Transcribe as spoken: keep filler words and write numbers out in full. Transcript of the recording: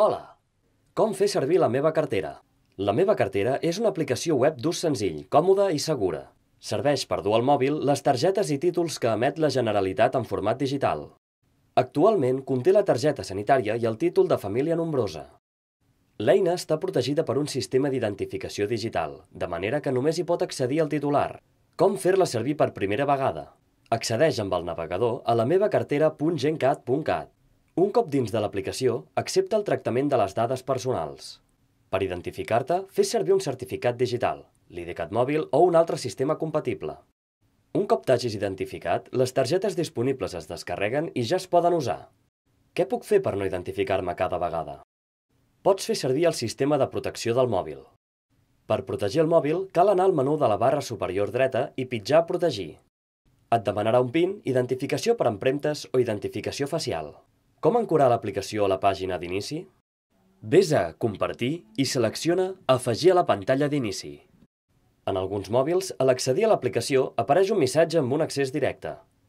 Hola! Com fer servir la meva cartera? La meva cartera és una aplicació web d'ús senzill, còmoda i segura. Serveix per dur al mòbil les targetes i títols que emet la Generalitat en format digital. Actualment conté la targeta sanitària i el títol de família nombrosa. L'eina està protegida per un sistema d'identificació digital, de manera que només hi pot accedir el titular. Com fer-la servir per primera vegada? Accedeix amb el navegador a la meva cartera punt gencat punt cat. Un cop dins de l'aplicació, accepta el tractament de les dades personals. Per identificar-te, fes servir un certificat digital, l'I D CAT mòbil o un altre sistema compatible. Un cop t'hagis identificat, les targetes disponibles es descarreguen i ja es poden usar. Què puc fer per no identificar-me cada vegada? Pots fer servir el sistema de protecció del mòbil. Per protegir el mòbil, cal anar al menú de la barra superior dreta i pitjar Protegir. Et demanarà un PIN, identificació per empremtes o identificació facial. Com ancorar l'aplicació a la pàgina d'inici? Ves a Compartir i selecciona Afegir a la pantalla d'inici. En alguns mòbils, a l'accedir a l'aplicació apareix un missatge amb un accés directe.